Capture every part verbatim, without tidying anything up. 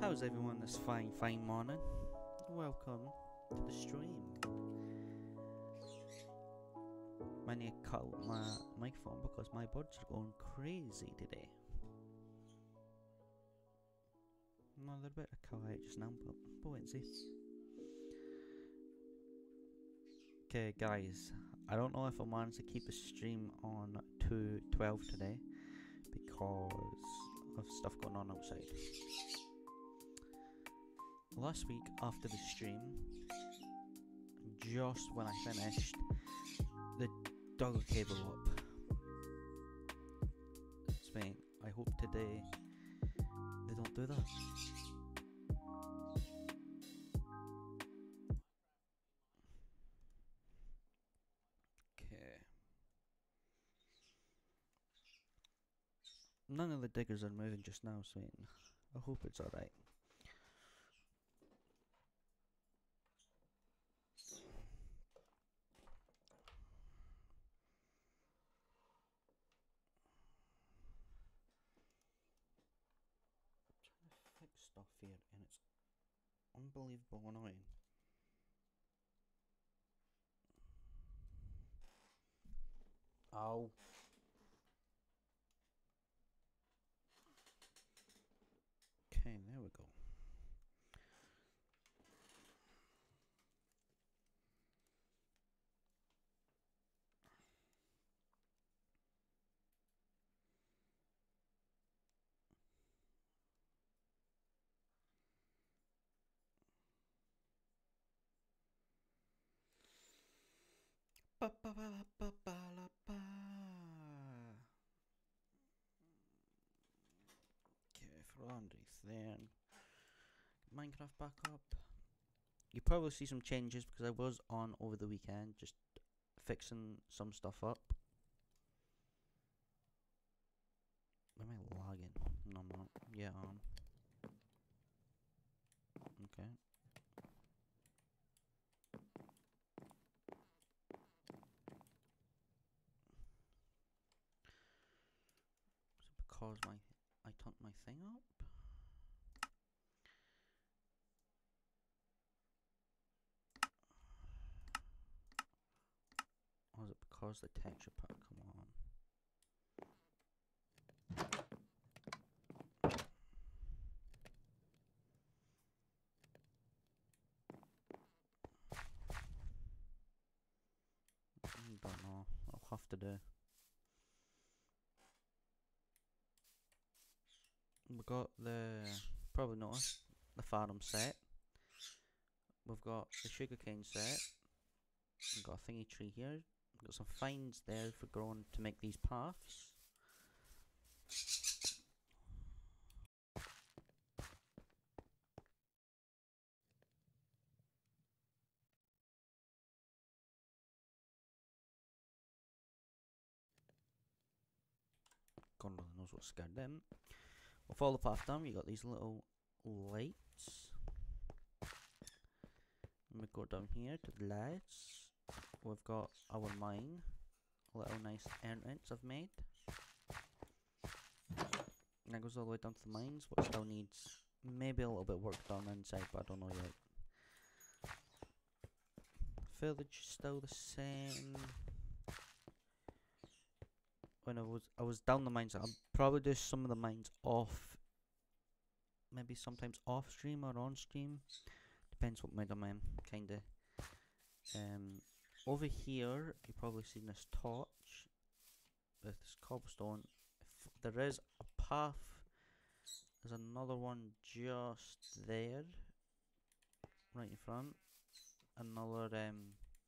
How's everyone this fine, fine morning? Welcome to the stream. I need to cut out my microphone because my buds are going crazy today. No, they're a bit quiet just now, but we'll wait and see. Okay, guys, I don't know if I managed to keep the stream on to twelve today because of stuff going on outside. Last week after the stream, just when I finished, the dogger cable up. So I hope today they don't do that. Okay. None of the diggers are moving just now, so I hope it's alright. Fix stuff here and it's unbelievable annoying. Ow. Okay, there we go. Ba ba ba ba ba la ba. Okay, for Andres then. Minecraft back up. You probably see some changes because I was on over the weekend just fixing some stuff up. Am I lagging? No, I'm not. Yeah, um. Okay. Is it because my I turned my thing up? Or is it because the texture pack come on? I don't know. I'll have to do. We got the probably noticed the farm set. We've got the sugarcane set. We've got a thingy tree here. We've got some vines there for growing to make these paths. God really knows what scared them. We'll follow the path down. You got these little lights. And we go down here to the lights. We've got our mine. A little nice entrance I've made. And that goes all the way down to the mines. What still needs maybe a little bit of work done inside, but I don't know yet. Village still the same. When I was I was down the mines, I'll probably do some of the mines off, maybe sometimes off stream or on stream, depends what mood I'm in, kinda. Um, over here you probably seen this torch with this cobblestone. If there is a path, there's another one just there, right in front. Another um.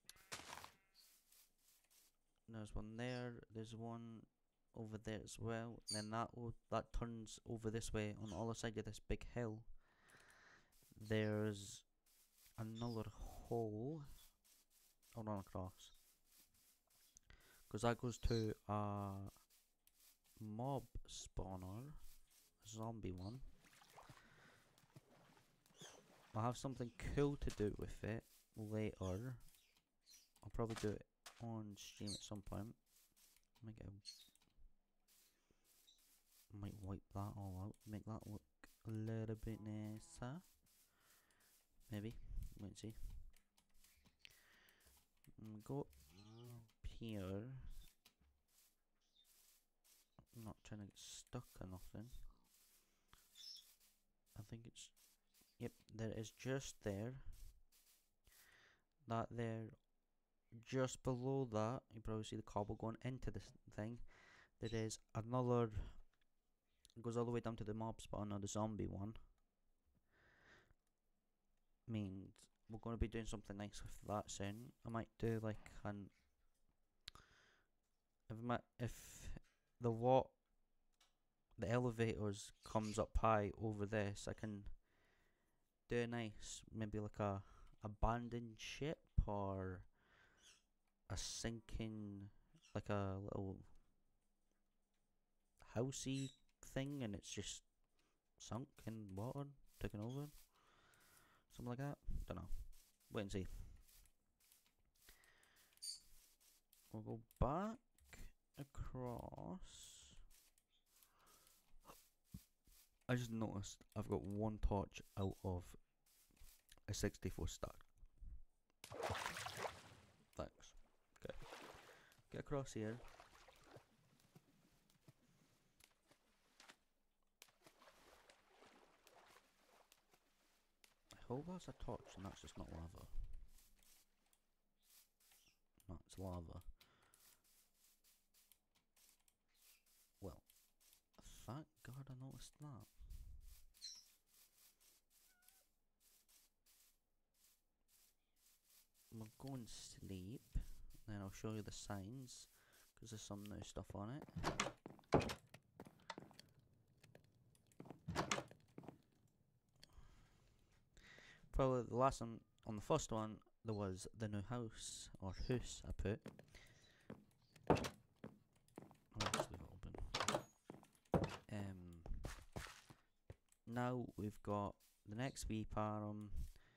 There's one there, there's one over there as well, and then that that turns over this way on the other side of this big hill. There's another hole I'll run across, because that goes to a mob spawner, a zombie one. I'll have something cool to do with it later. I'll probably do it on stream at some point. Might get a, might wipe that all out, make that look a little bit nicer. Maybe. Wait and see. Mm, go up here. I'm not trying to get stuck or nothing. I think it's... Yep, there it is just there. That there. Just below that, you probably see the cobble going into this thing. There is another... It goes all the way down to the mob spawn or the zombie one. Means we're going to be doing something nice with that soon. I might do like an... If, my, if the what... The elevators comes up high over this, I can do a nice, maybe like a abandoned ship or a sinking, like a little housey thing, and it's just sunk in water, taken over, something like that. Don't know. Wait and see. We'll go back across. I just noticed I've got one torch out of a sixty-four stack. Thanks. Okay. Get across here. I hope that's a torch and that's just not lava. No, it's lava. Well, thank God I noticed that. We'll go and sleep, then I'll show you the signs, because there's some new stuff on it. Probably the last one, on the first one, there was the new house, or house I put. I'll just leave it open. Um, now we've got the next wee farm,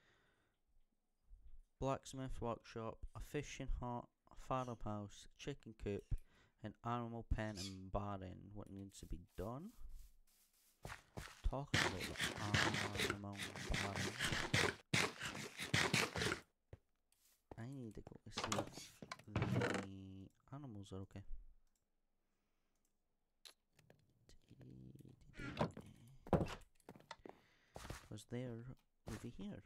blacksmith workshop, a fishing hut, a farmhouse, chicken coop, an animal pen and barren. What needs to be done? Talking about the animal barren. I need to go to see if the animals are okay. Because they're over here.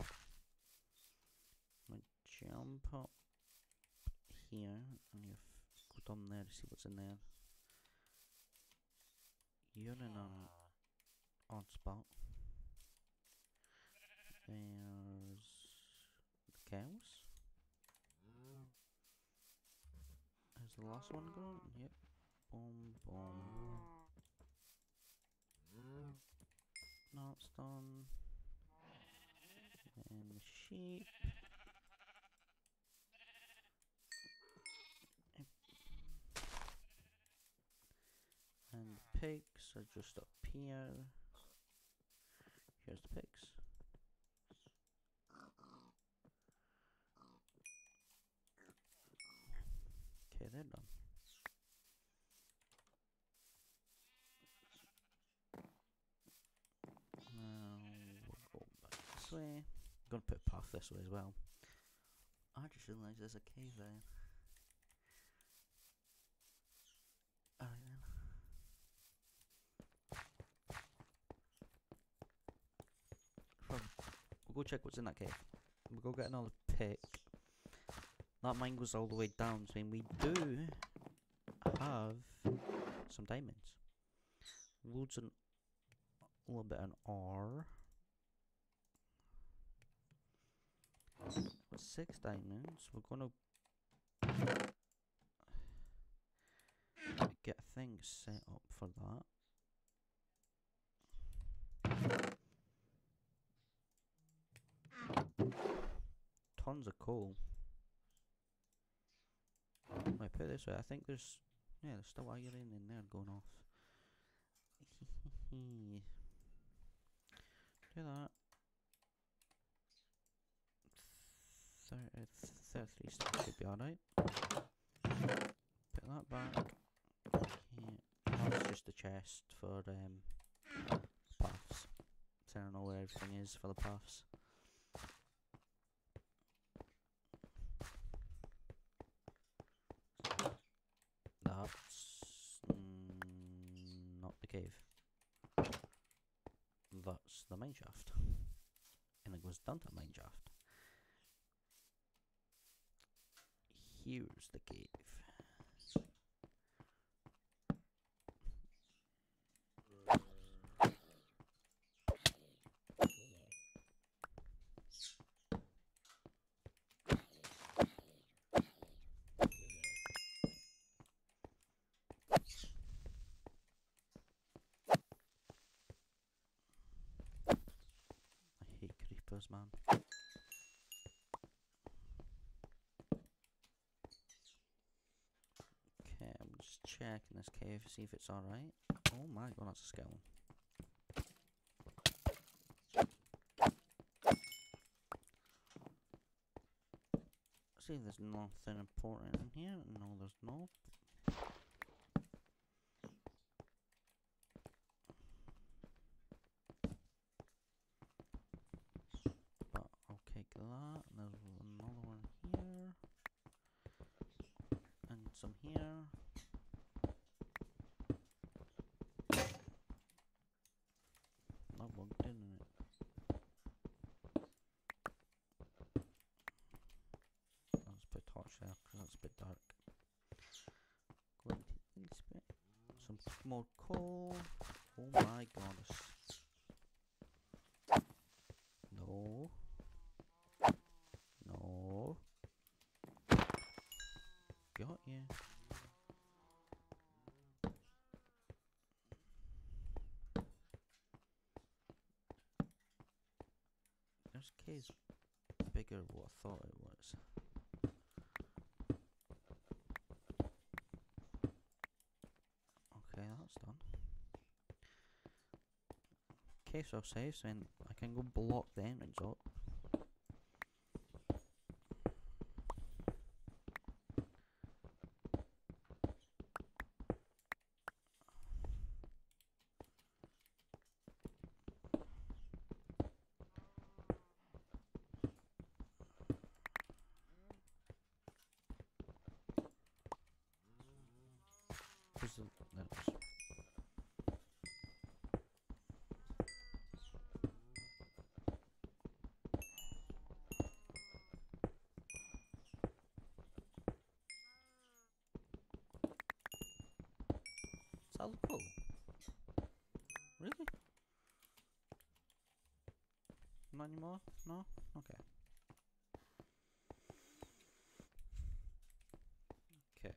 I'm gonna jump up here and you go down there to see what's in there. You're in an odd spot. There's the cows. Is the last one gone? Yep. Boom, boom. No, it's done. And the sheep. Yep. And the pigs are just up here. Here's the pigs. Okay, they're done. Now we'll go back this way. I'm gonna put a path this way as well. I just realised there's a cave there. Alright then. We'll go check what's in that cave. We'll go get another pick. That mine goes all the way down, so we do have some diamonds. Loads and a little bit of ore. With six diamonds, we're gonna get things set up for that. Tons of coal. I put it this way, I think there's, yeah, there's still iron in there going off. Do that. thirty-three stacks should be alright. Put that back. Okay. That's just a chest for um, paths. everything is for the paths. That's mm, not the cave. That's the mineshaft. And it goes down to the mineshaft. Here's the cave. I hate creepers, man. Okay, I'm just checking this cave to see if it's alright. Oh my god, that's a skeleton. See if there's nothing important in here. No, there's not. But I'll take that. There's another one here. And some here. That worked, didn't it? Let's put torch there, because that's a bit dark. Going to this bit. Some more coal. Oh my goodness. No. No. Got you. This cave's bigger than what I thought it was. Okay, that's done. Okay, so safe, so I can go block the entrance up. Where's the entrance? Does that look cool? Really? Not anymore? No? Okay. Okay.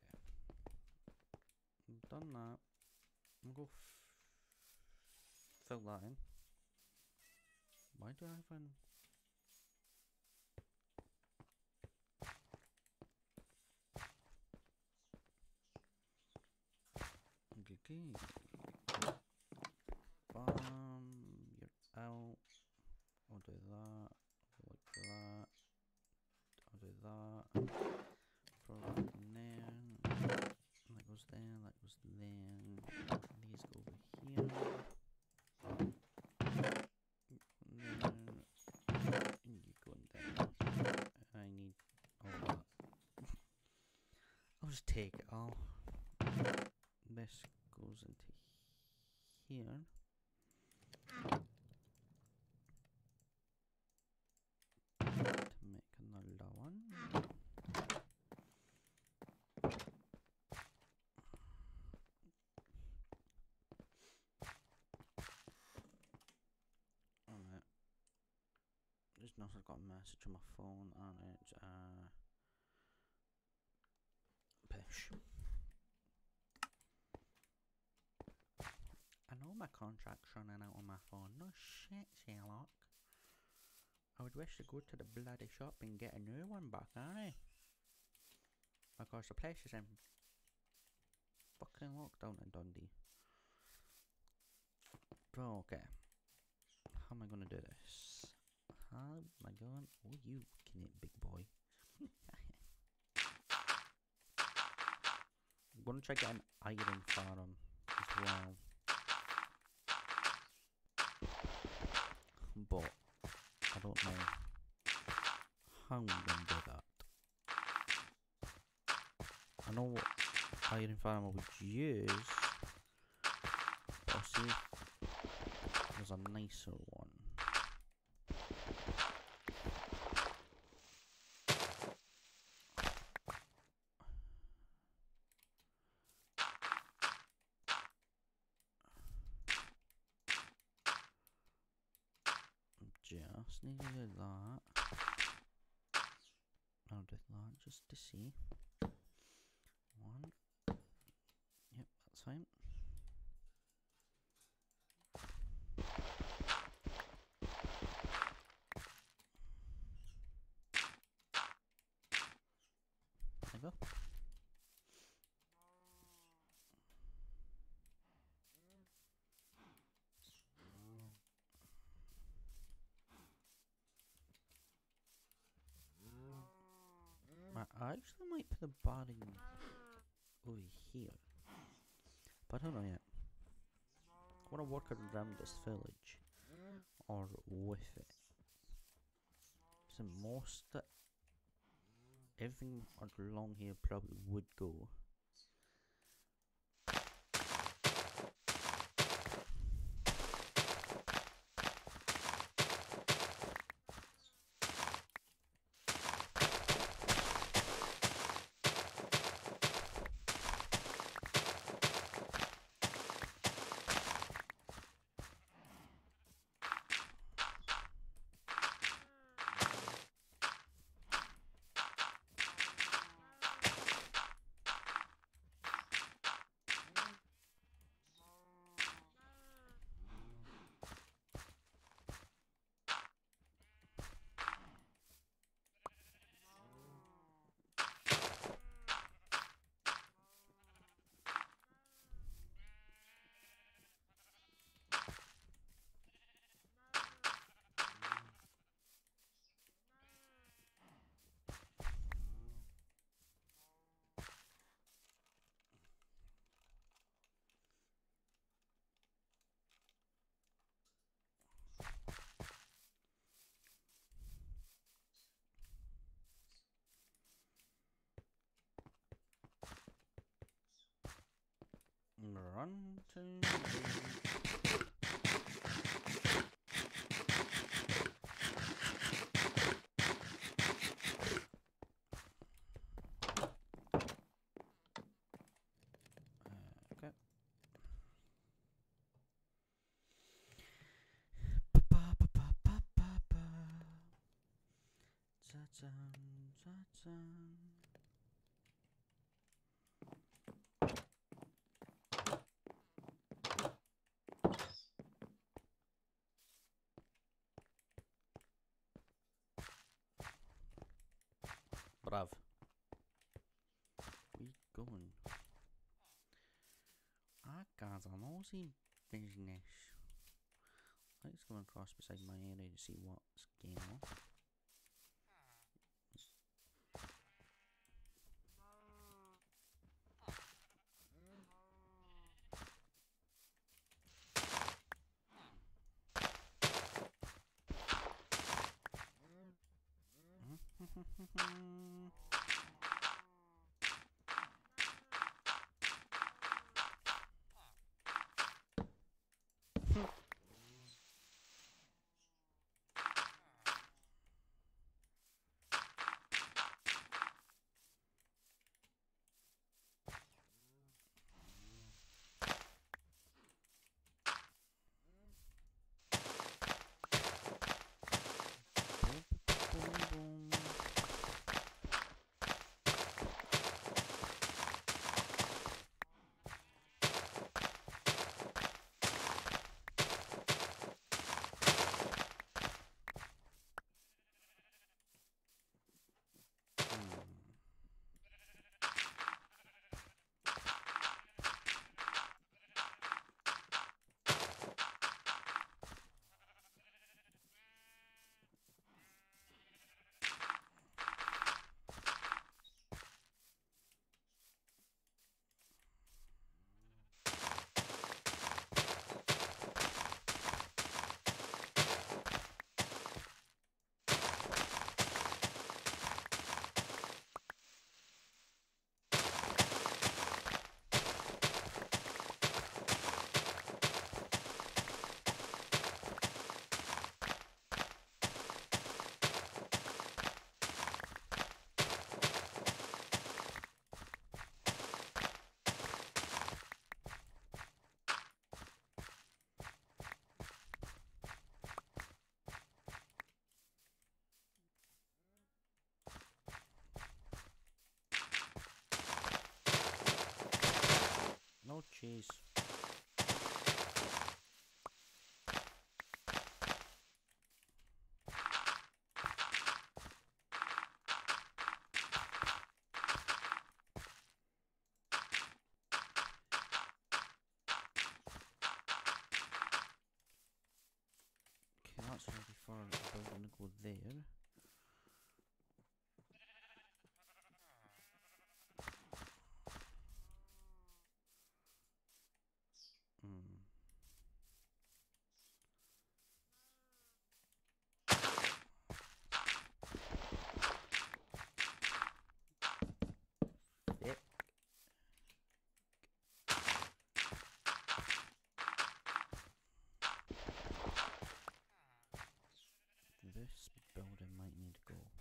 Done that. I'm gonna go f fill that in. Why do I have an... Okay. Bam, you're out. I'll do that. Like that. I'll do that. Throw that in there. That goes there. That goes there. These go over here. There. And you go in there. I need all that. I'll just take it all. This goes into here. To make another one. Alright. Just noticed I've got a message on my phone and it's uh Pish. I know my contract's running out on my phone. No shit, Sherlock. I would wish to go to the bloody shop and get a new one back, aren't I? Because the place is in fucking lockdown in Dundee. Bro, okay. How am I gonna do this? How am I going? Oh, you can eat, big boy. I'm gonna try get an iron farm as well. But how I'm gonna do that. I know what iron farm I would use, but I'll see if there's a nicer one. Just need to do that. I'll do that just to see. One. Yep, that's fine. There you go. I actually might put the barring over here, but I don't know yet. I want to work around this village, or with it. So most, everything along here probably would go. Run to okay. Brav. We going? Ah, guys, I'm nosy business. Let's go across beside my area to see what's going on. noise. Okay, that's ready for the building to go there. Hmm. Yep. This building might need to go.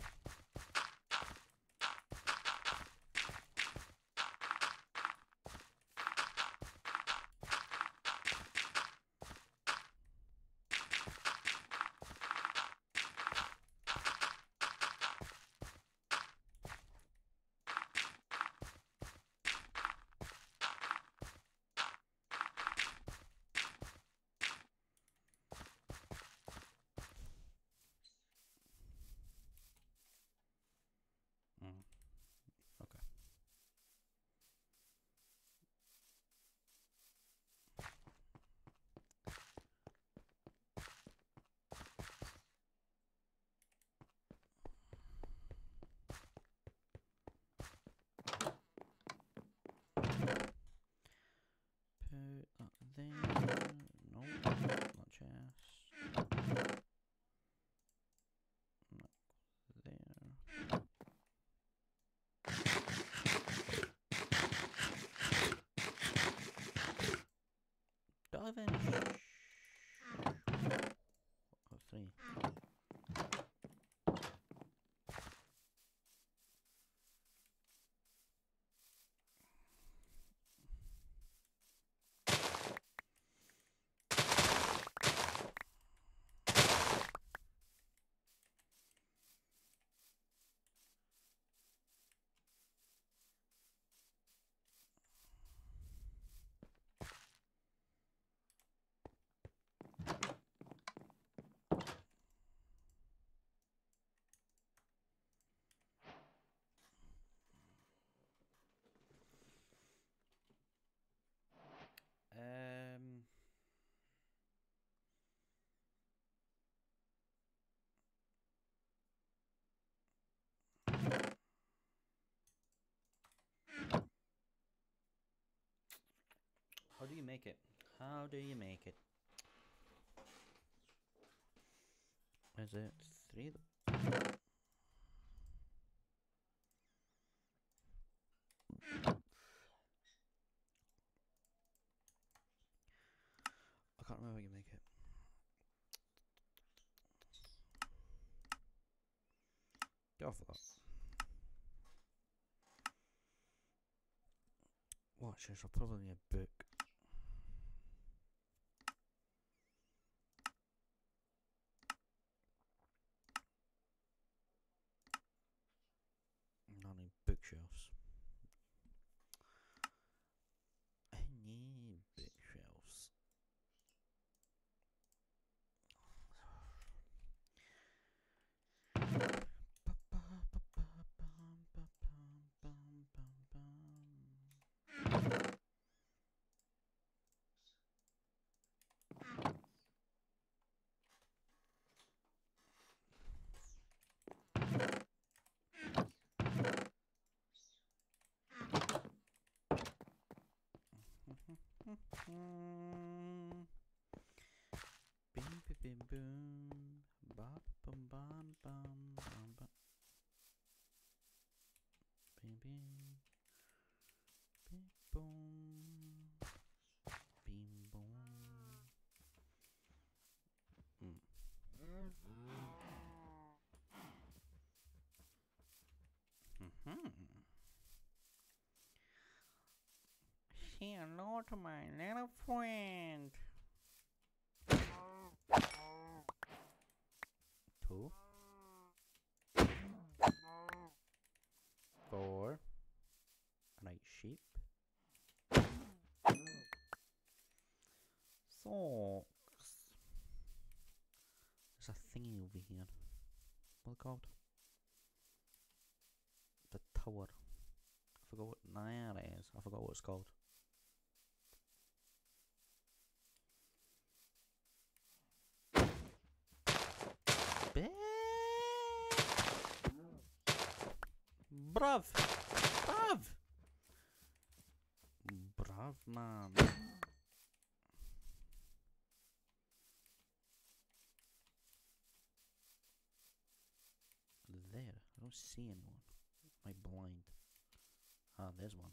Mm. Okay. Put that there. No, not chest. Not there. Dive in. Oh, three. Um. How do you make it? How do you make it? Is it three? I can't remember how you make it. Get off of that. Watch this, I'll probably need a book. I need bookshelves. I need bookshelves. Bim bim bim boom, bop bum bum bum bum bum. Bim bim, bim boom, bim boom. Mm. Mm-hmm. Say hello to my little friend. Two. Four. A nice sheep. thingy over here. What's it called? The tower. I forgot what. There it is. I forgot what it's called. Brav! Brav! Brav, man. There. I don't see anyone. Am I blind? Ah, there's one.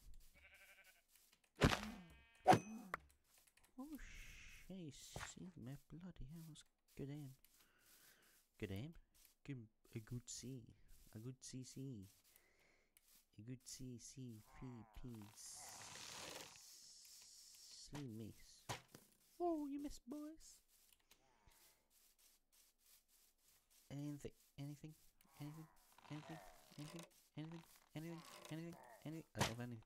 Oh, shit. See me. Bloody hell. That's good aim. Good aim? Good, a good C. A good C C. A good C C P P C miss. Oh, you missed, boys. Anything, anything, anything, anything, anything, anything, anything, anything, anything. I don't have anything.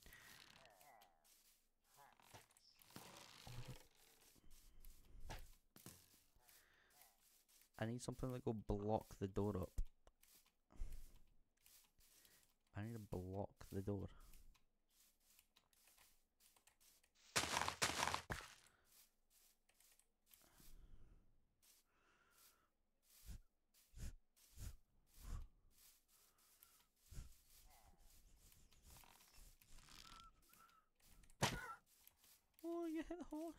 I need something that will block the door up. I need to block the door. Oh, you hit the horse.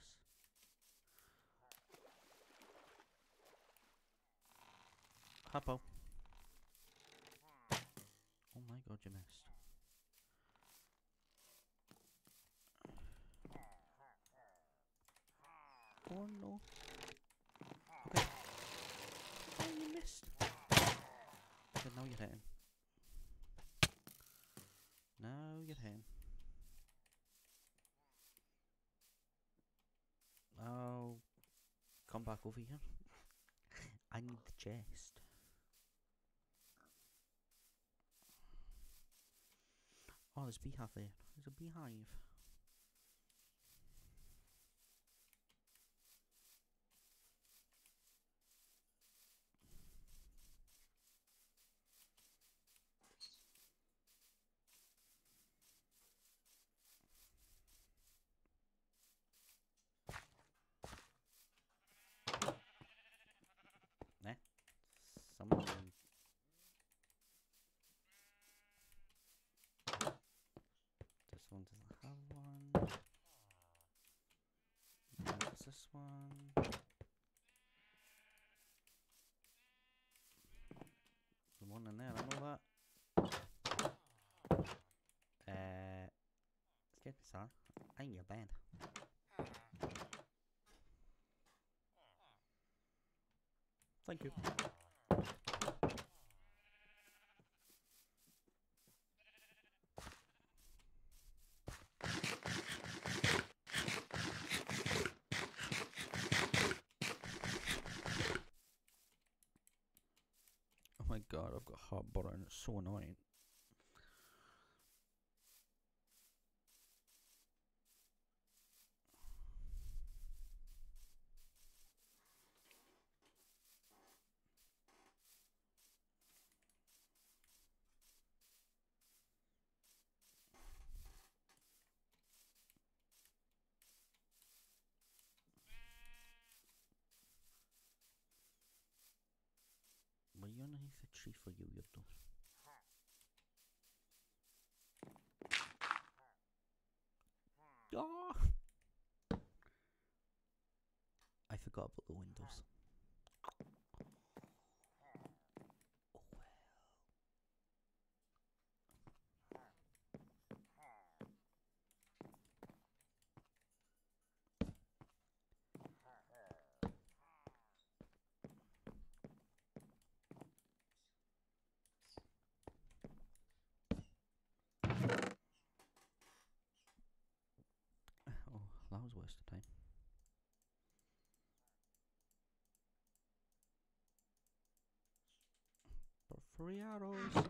Hoppo. Oh my god, you missed. Oh no. Okay. Oh, you missed. Okay, now you're hitting. Now you're hitting. Oh. Come back over here. I need the chest. Oh, there's a beehive there. There's a beehive. Eh? Someone. This one doesn't have one. What's this one? There's one in there, I know that. Uh, excuse me, sir. I'm your bed. Thank you. Oh my god, I've got heartburn. It's so annoying. Were you underneath the tree for you, weirdo? Oh! I forgot about the windows. Oh well. Oh, that was a waste of time. For free arrows.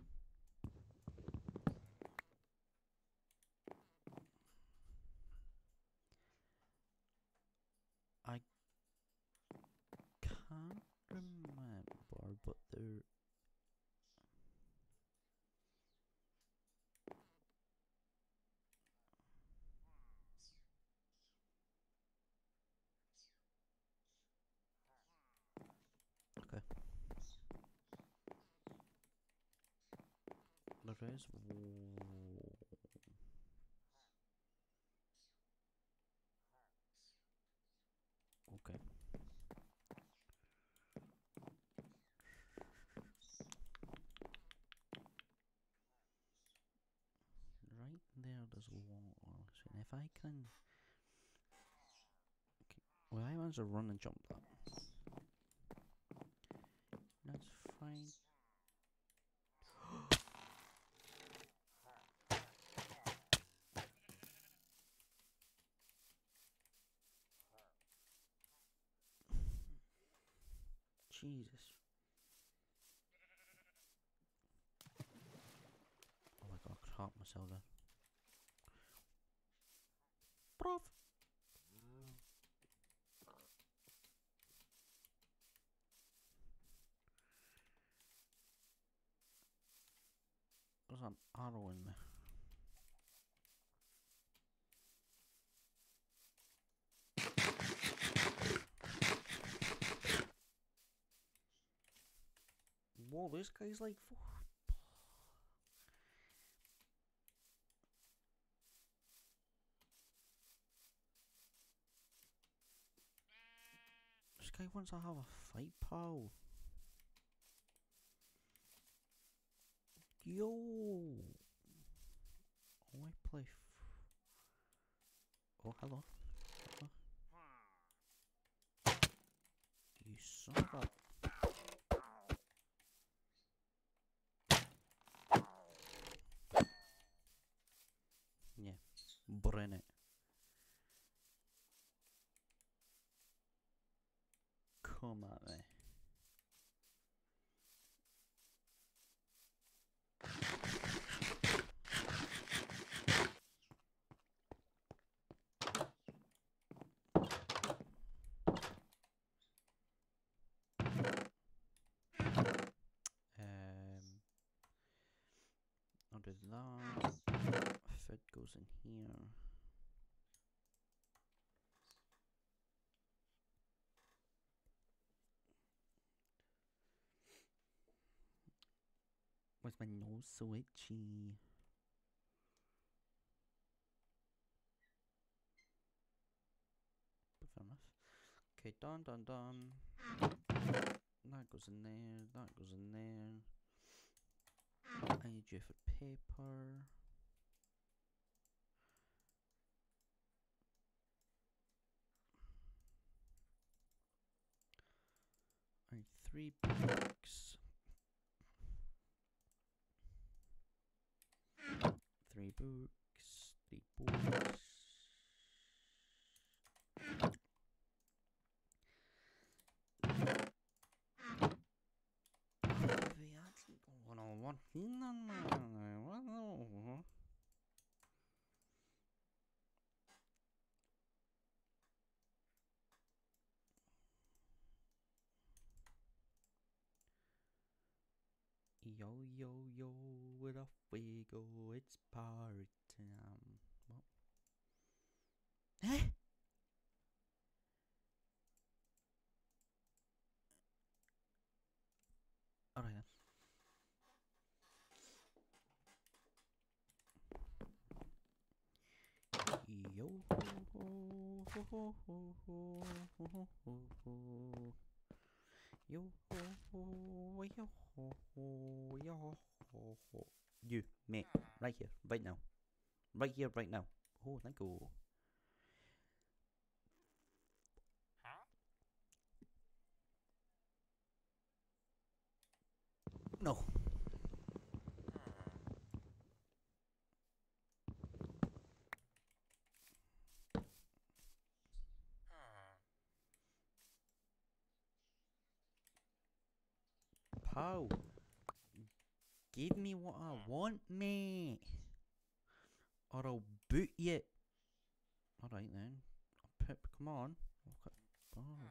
I can't remember. there is. Okay. Right there, there's water. So if I can. Okay. Well, I want to run and jump that. That's fine. Jesus. Oh my god, I crap myself there. Prof! There's an arrow in me. Whoa, this guy's like. This guy wants to have a fight, pal. Yo! Oh, I play. F oh, hello. Hello. You son of a. Yeah, burn it. Come at me. Um, I'll do that. Food goes in here. Why's my nose so itchy? But fair enough. Okay, done, done, done. That goes in there, that goes in there. I need you for paper. I need three books. Three books. Three books. Vi actually going on one thing on my. Yo, yo, yo, with off we go, it's party time. What? Eh? Alright then. Yo, ho, ho, ho, ho, ho, ho, ho, ho, ho. Yo, ho, ho, yo, ho, ho, yo, ho, ho. You, mate, right here, right now. Right here, right now. Oh, thank you. No. Pow. Give me what I want, mate. Or I'll boot you. Alright then. Pip, come on. Okay. Oh.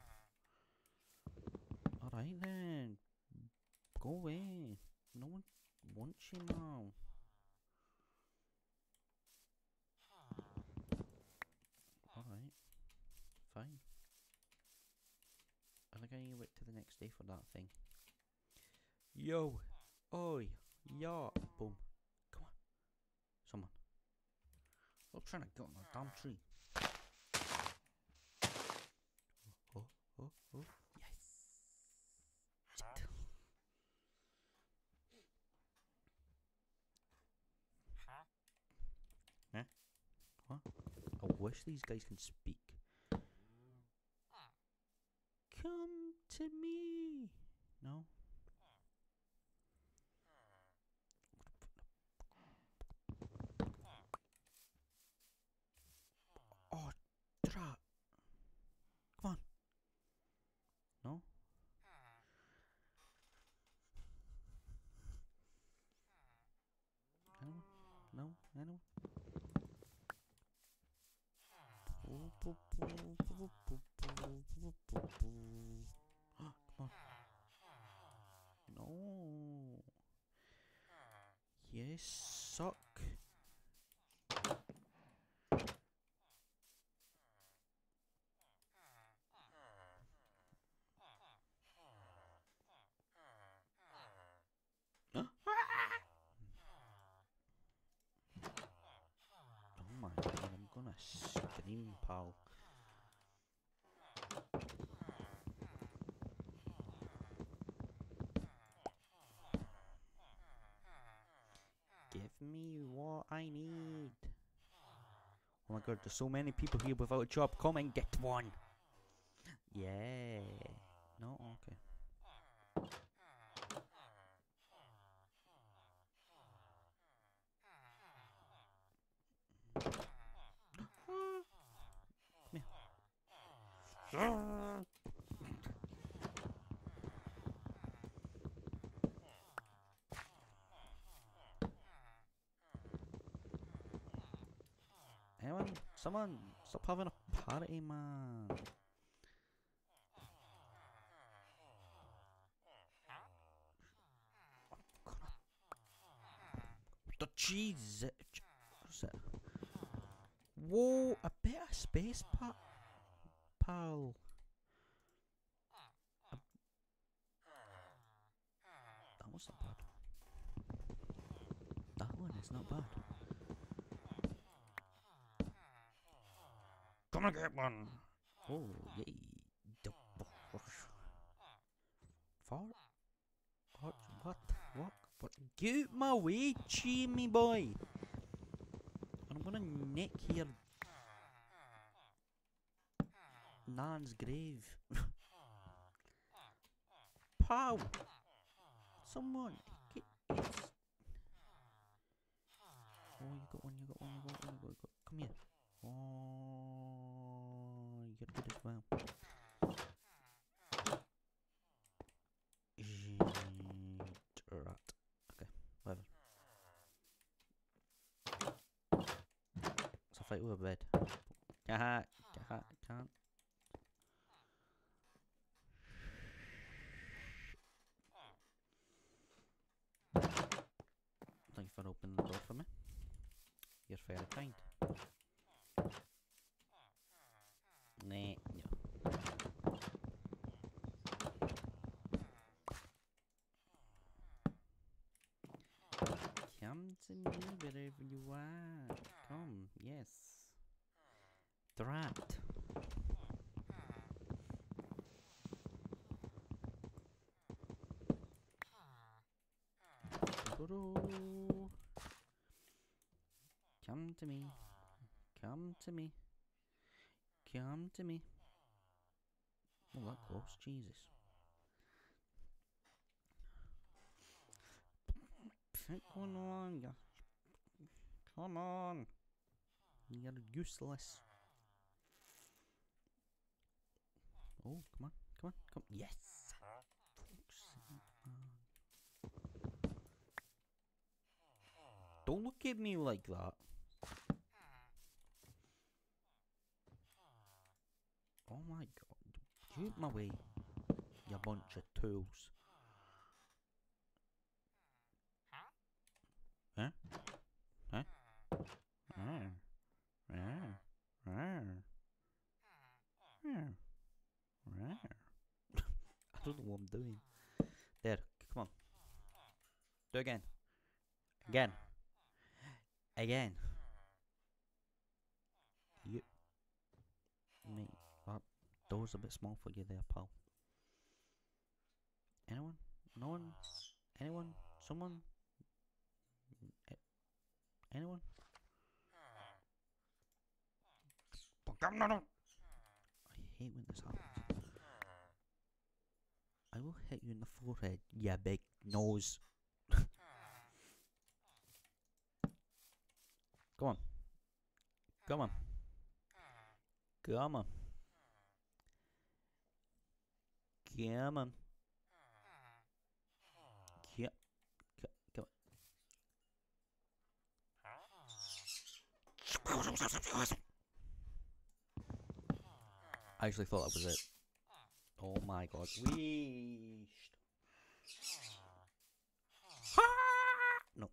Alright then. Go away. No one wants you now. Alright. Fine. I think I need to wait till the next day for that thing. Yo. Oi. Yeah. Boom. Stop trying to get on the damn tree. Oh, oh, oh. Yes. Shit. Eh? What? I wish these guys can speak. Come to me. No? Oh, drat. Come on. No? Anyone? No? Anyone? Come on. No. Yes, suck. Oh my god, I'm gonna scream, pal. Give me what I need. Oh my god, there's so many people here without a job. Come and get one. Yeah. No? Okay. Come here. Anyone? Someone, stop having a party, man. The cheese. What's it? Whoa, a bit of space, pa pal. A that was not bad. That one is not bad. Come and get one. Oh, yay. Fart? What? What? What? What? Get my way, Jimmy boy. I'm gonna nick your nan's grave. Pow! Someone get it. Oh, you got one, you got one, you got one, you got one. Come here. Oh, you're good as well. Rat. Okay, whatever. It's a fight with a bed. Haha, haha, can't. Thank you for opening the door for me. You're very kind. Nah, no. Come to me wherever you are. Come, yes. Drat. Come to me. Come to me. Come to me. Oh, that close, Jesus. Come on, you. Come on. You're useless. Oh, come on, come on, come. Yes. Don't look at me like that. Oh my god. Get my way, you bunch of tools. Huh? Huh? Rawr. Rawr. Rawr. Rawr. Rawr. I don't know what I'm doing. There, come on. Do it again. Again. Again. door's a bit small for you there, pal. Anyone? No one? Anyone? Someone? Anyone? I hate when this happens. I will hit you in the forehead, yeah, big nose. Come on. Come on. Come on. Come on. Yeah. Come on. I actually thought that was it. Oh my god. Weeshed. No.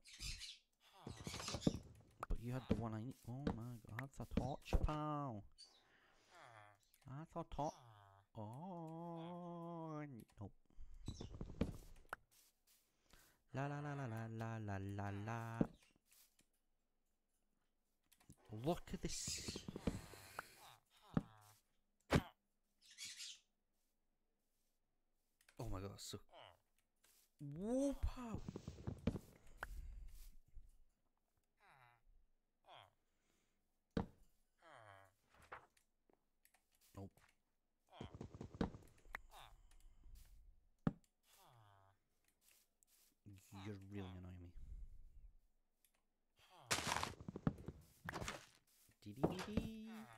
But you had the one I need. Oh my god. That's a torch, pal. That's a torch. Oh. Nope. La la la la la la la la la. Look at this. Oh my god, so. Whoop out. Nope. You're really annoying me. Dee dee dee dee.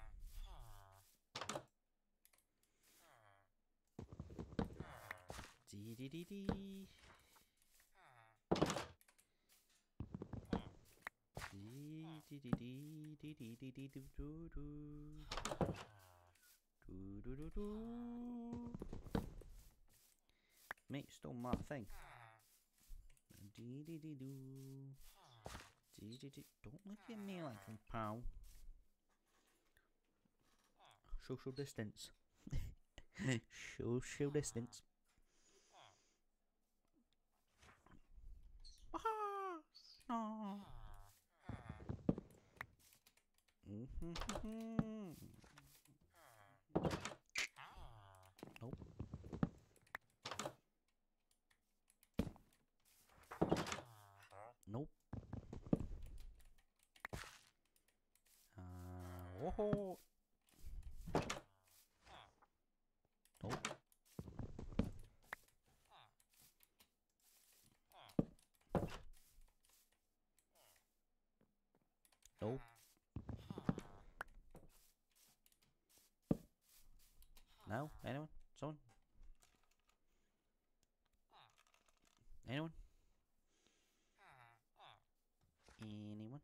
Dee dee dee dee. Dee dee dee dee dee dee dee dee doo doo doo. Doo doo doo doo. Mate, stole my thing. Dee dee dee doo. Dee dee dee. Don't look at me like that, pal. Social distance. Social distance. Aha! No. Mm-hmm. Nope. Nope. Uh, whoa. Nope. Nope. No? Anyone? Someone? Anyone? Anyone?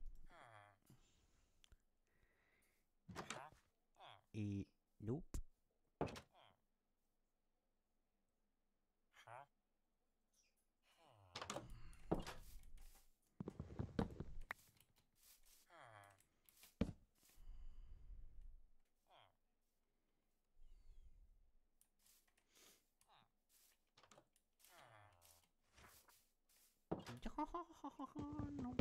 E nope. No.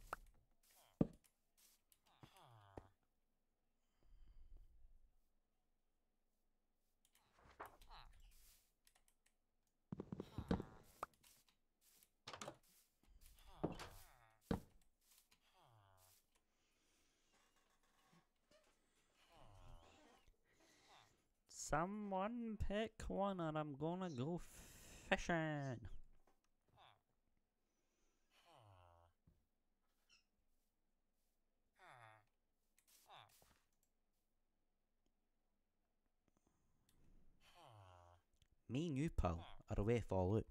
Someone pick one and I'm gonna go fishing. Me and you, pal, are away fallout.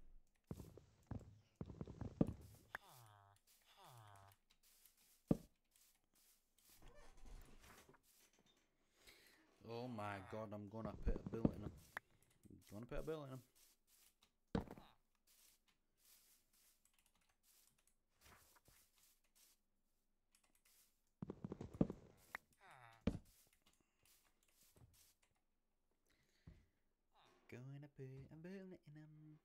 Oh my god, I'm gonna put a bullet in him. Do you wanna put a bullet in him? Gonna put a bullet in him.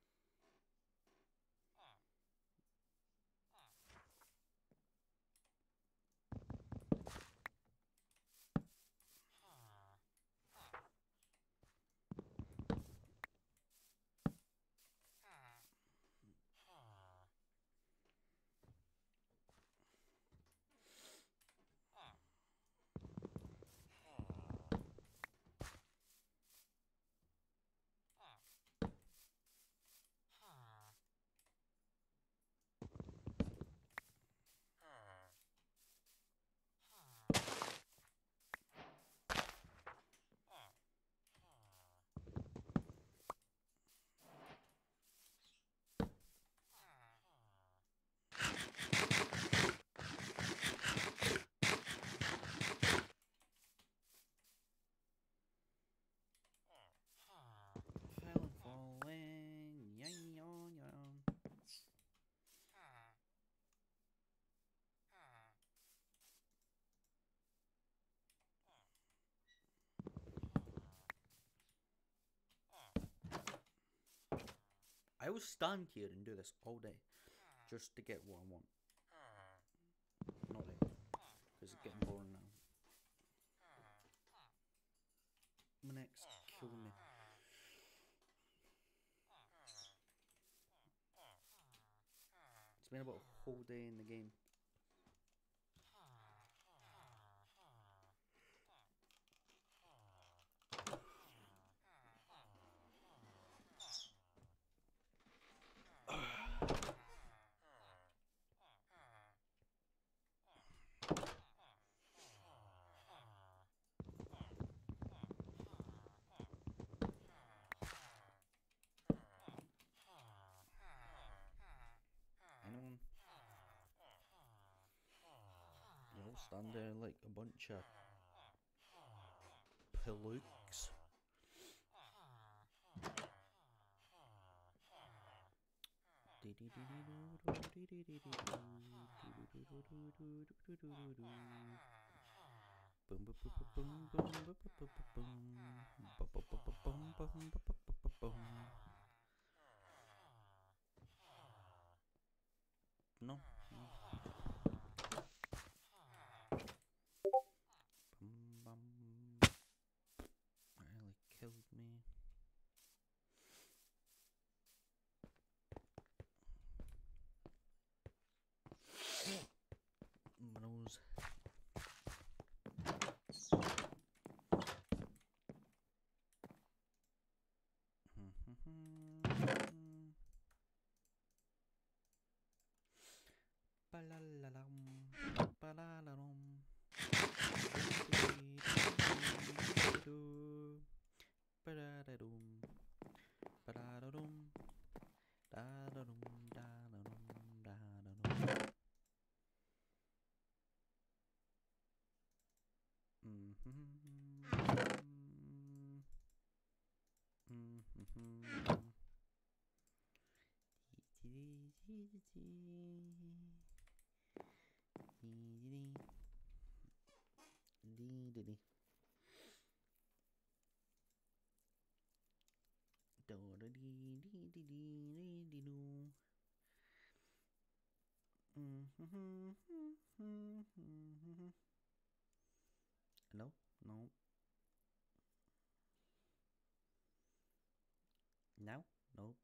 I will stand here and do this all day just to get what I want. Not really, because it's getting boring now. My neck's killing me. It's been about a whole day in the game. Anyone? You all stand there like a bunch of pilooks. No. That really killed me. My nose. Ba-la-la-lum, ba-la-la-lum. Ba-da-da-dum, ba-da-da-dum, da-da-dum, da-da-dum, da-da-dum. Mm-hmm. Mm-hmm. Dee-dee-dee. Do-da-dee-dee-dee-dee-dee-doo. Mm-hmm. Hello? No. Now? No.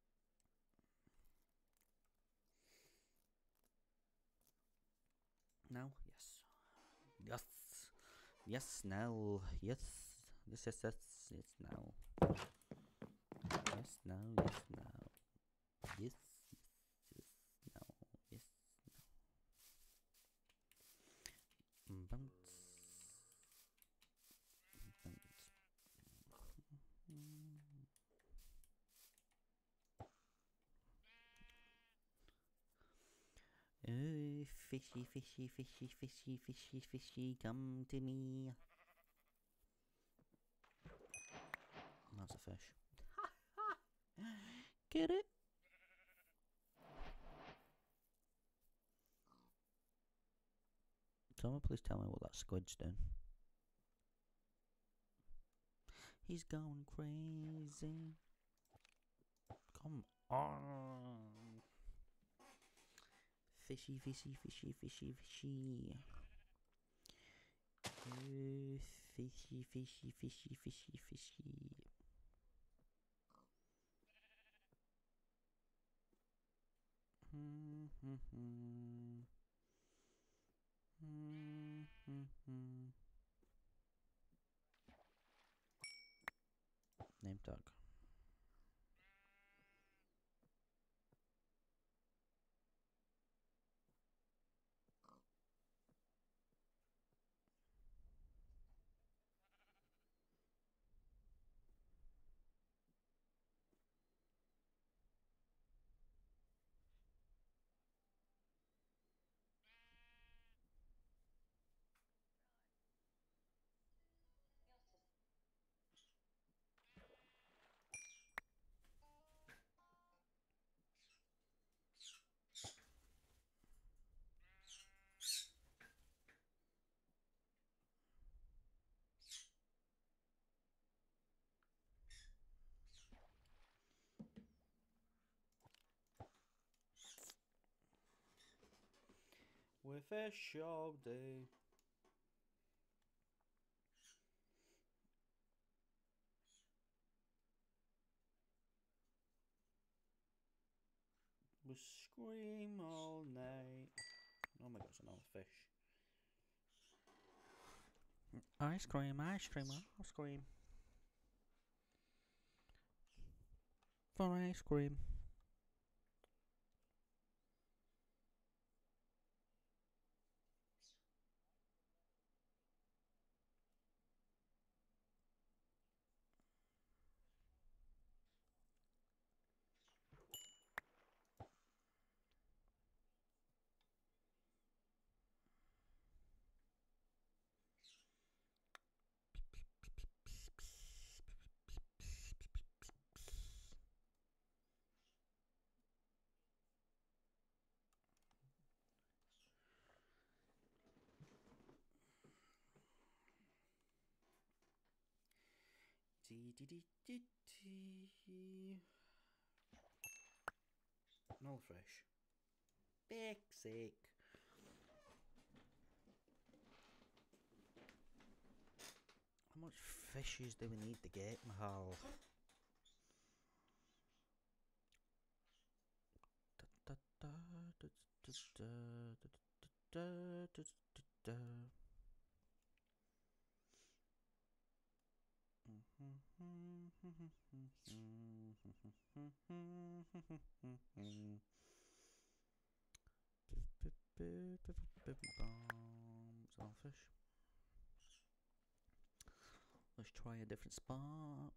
Now? Yes. Yes. Yes, now. Yes. Yes, yes, yes. Yes, now. Yes, now. Yes, now. Yes. Yes, now. Yes, now. Bounce. Bounce. Oh, fishy, fishy, fishy, fishy, fishy, fishy, come to me. That's a fish. Get it? Someone please tell me what that squid's doing. He's going crazy. Come on. Fishy, fishy, fishy, fishy, fishy. Uh, fishy, fishy, fishy, fishy, fishy. Hmm, hmm, hmm. Hmm, hmm, hmm. Name tag. We fish all day. We scream all night. Oh my god, it's another fish. Ice cream, ice cream, ice cream. For ice cream. Dee dee dee dee dee. No fish. Big sick. How much fishes do we need to get, Mahal? Da, da, da, da, da, da, da, da, da, da. Selfish. Let's try a different spot.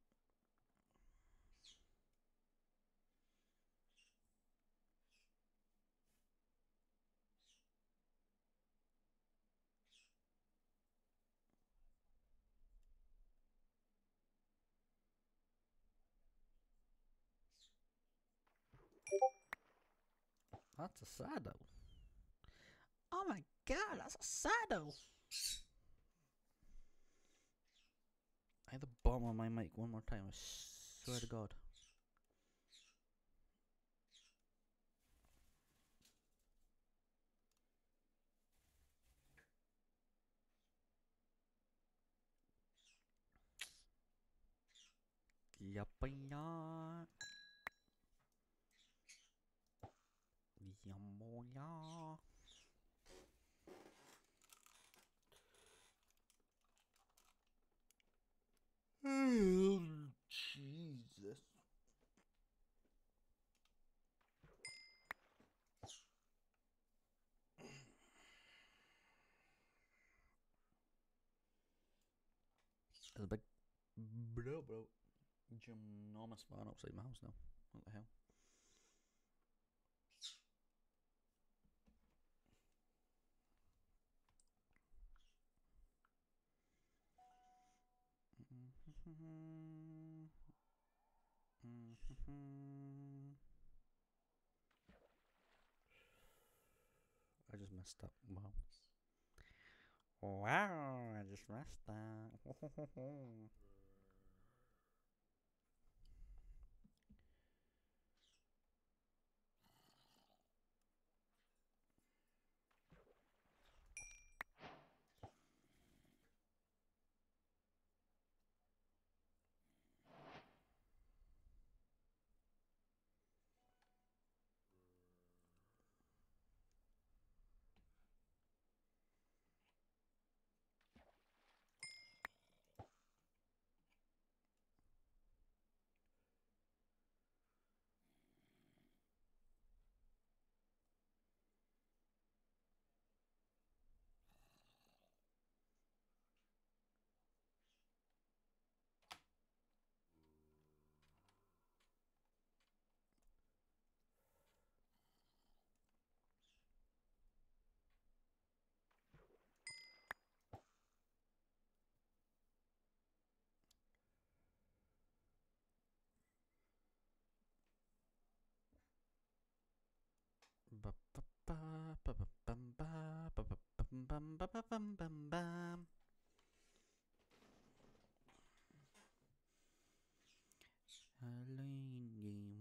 That's a saddle. Oh my god, that's a saddle. I hit the bottom of my mic one more time, I swear to god. Yapaya. Yamoya. Jesus. There's a big bro bro ginormous fan outside my house now. What the hell? I just messed up. Wow. Wow, I just messed up.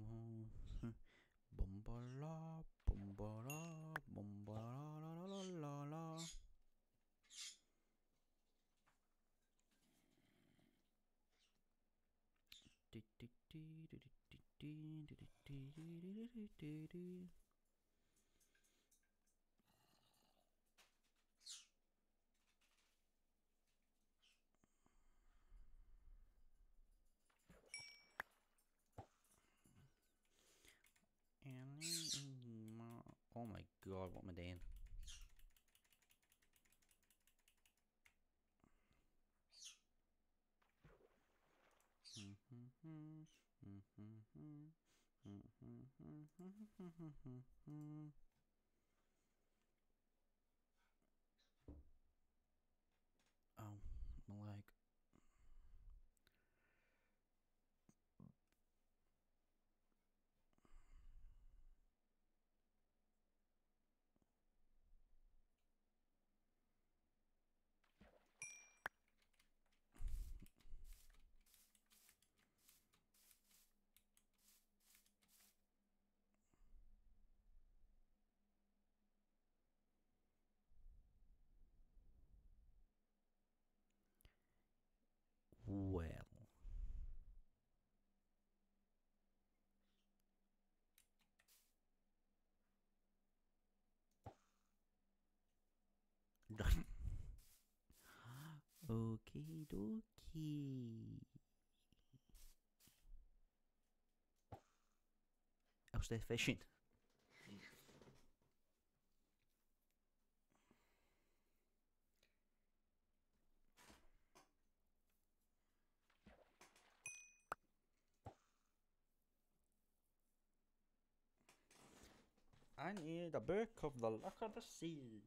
Bombala, bombala, bombala, la la la Oh my god, what am I doing? Oh, my leg. Well. Okie dokie. I'll stay fishing. I need a book of the luck of the sea.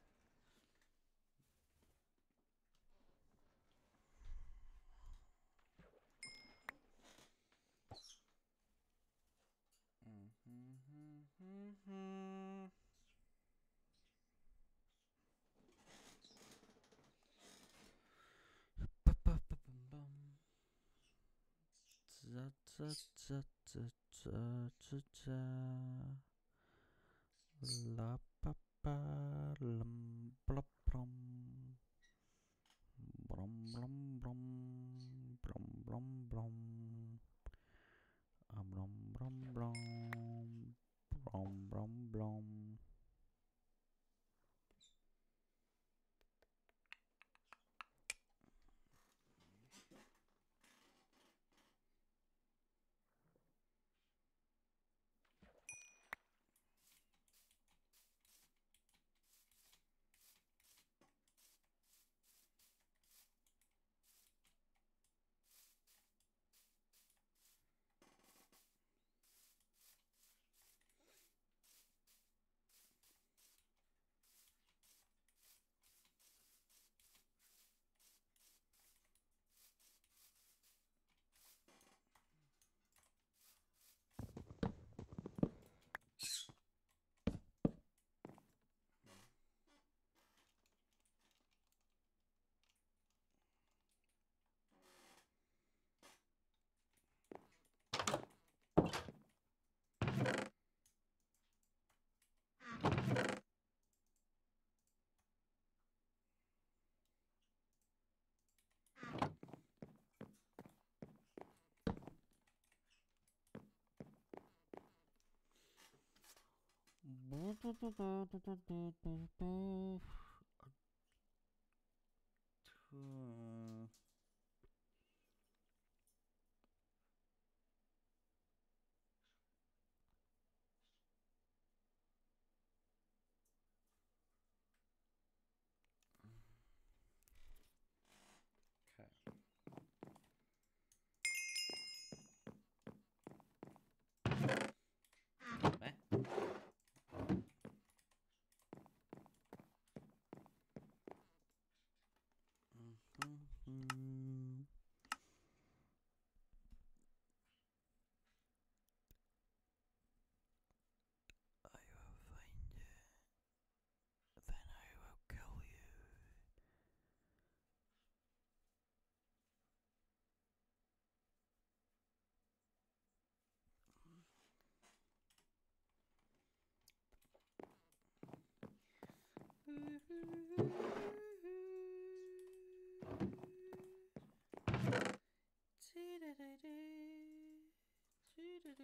La pa pa lum blum blum blum blum blum blum blum blum um blum blum blum blum blum blum.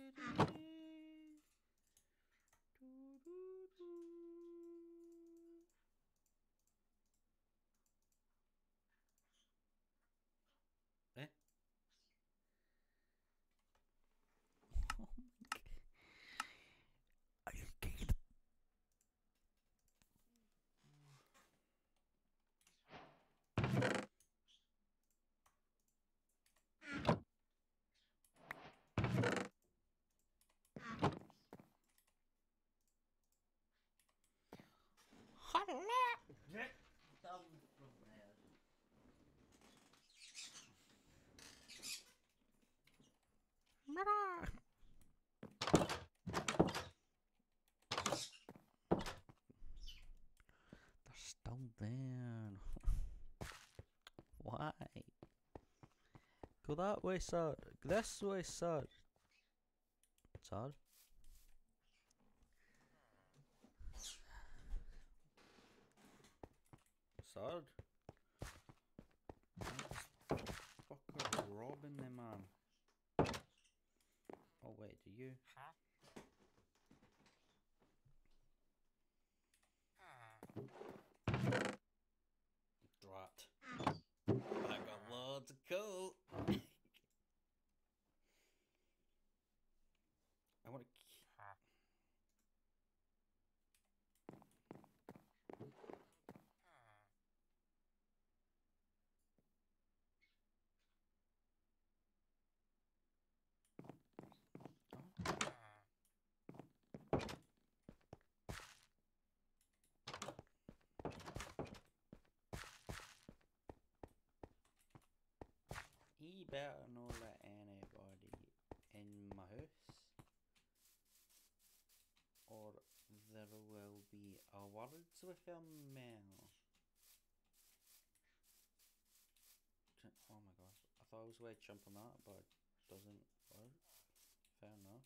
Eh? Are you kidding? Get down from there. Mother. They're still there. Why? Go that way, sir. This way, sir. Sir? Sir? Fucker robbing the man. Oh wait, do you? Drat. I got loads of coal. I want to. He better not let anybody in my house, or there will be a words with him now. Oh my gosh, I thought I was way to jump on that, but it doesn't work. Fair enough.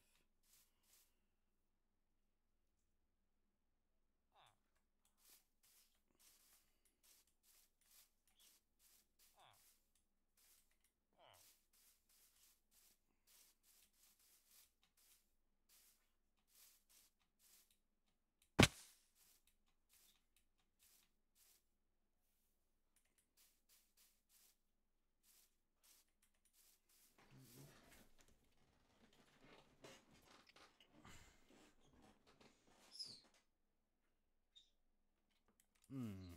Hmm.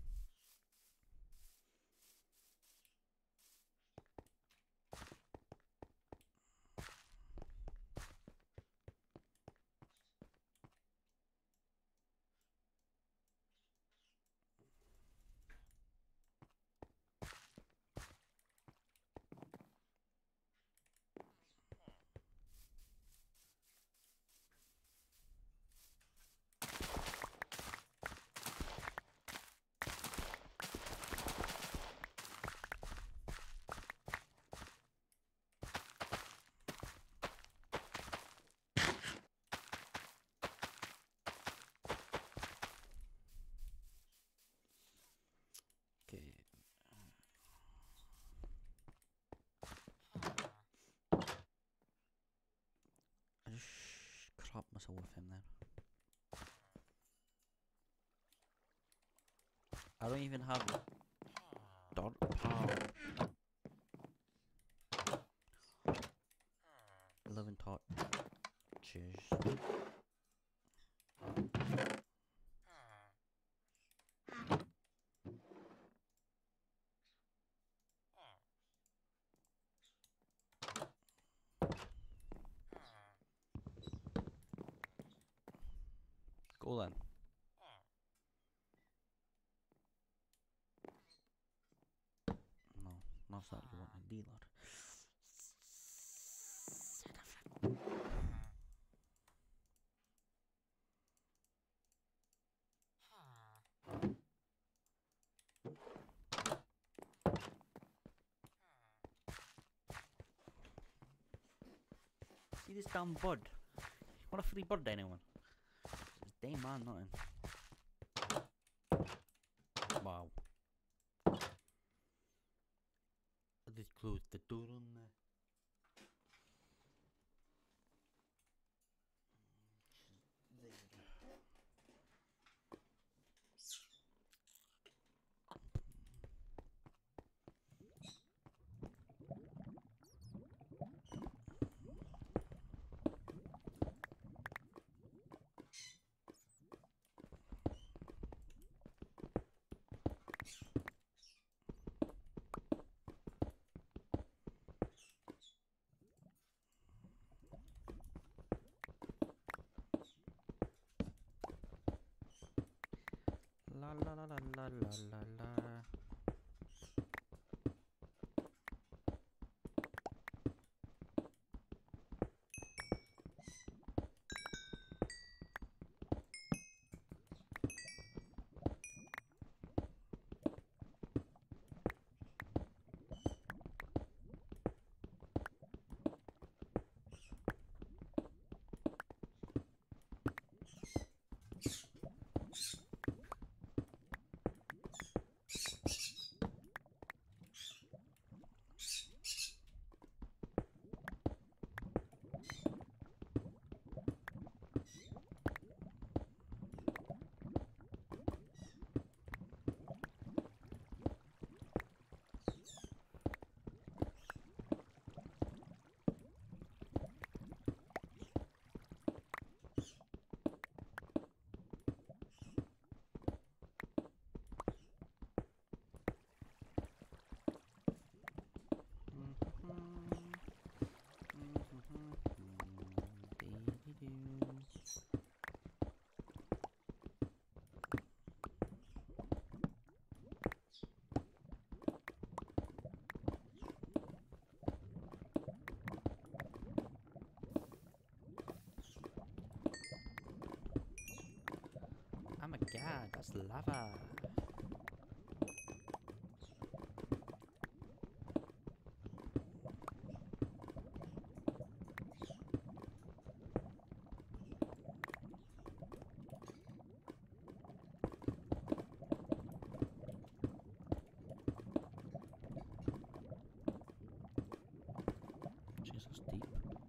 Okay. I just crap myself with him there. I don't even have dirt power. Eleven touch. Cheers. Go then. No, not that you want a dealer. See this damn bird? What a free bird, anyone? It's damn man, nothing. Wow. I just closed the door on there. la la la la la la la. Oh my god, that's lava. Jesus, deep.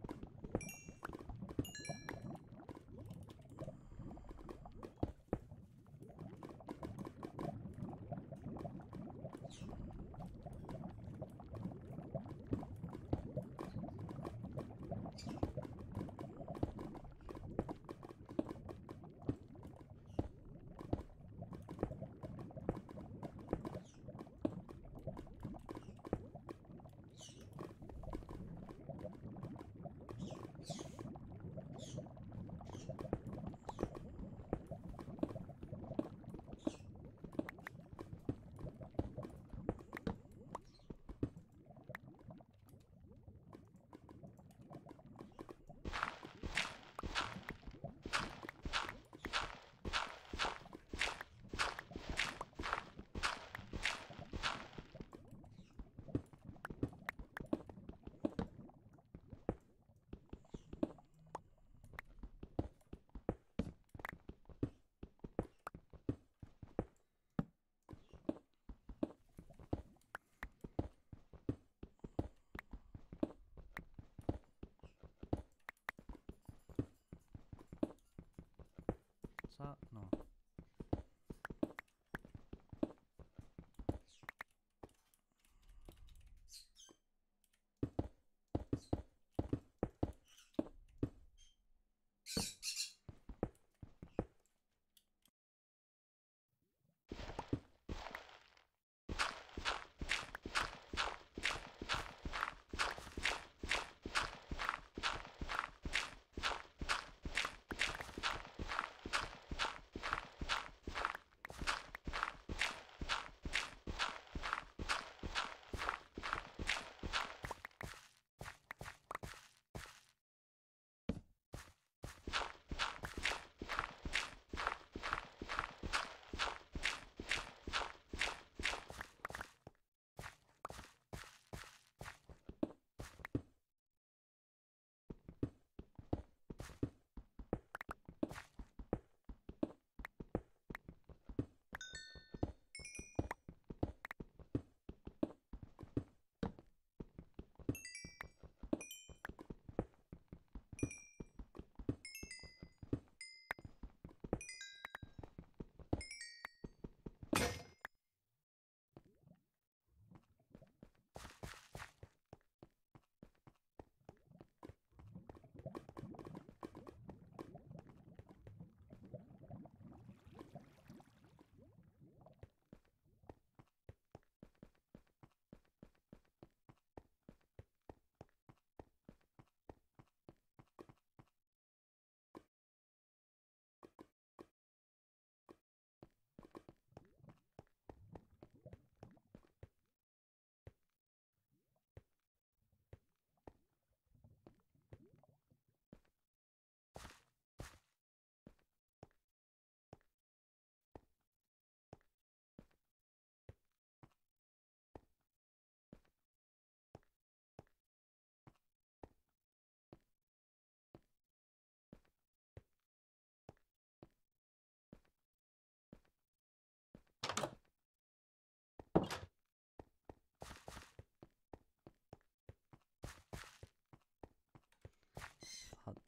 What's that? No.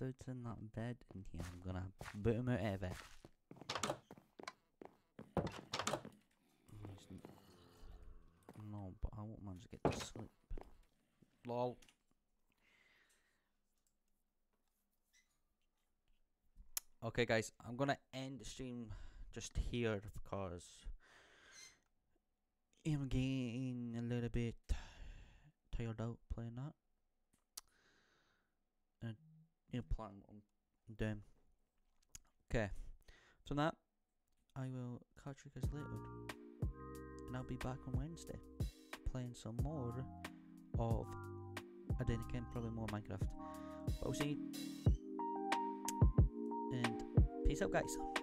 dude's in that bed in here. I'm gonna boot him out of it. He's n- No, but I won't manage to get to sleep. Lol. Okay, guys, I'm gonna end the stream just here because I'm getting a little bit tired out playing that. And you know, plan what I'm doing. Okay, from that, I will catch you guys later, and I'll be back on Wednesday playing some more of Identicam, probably more Minecraft. But I'll see you, and peace out, guys.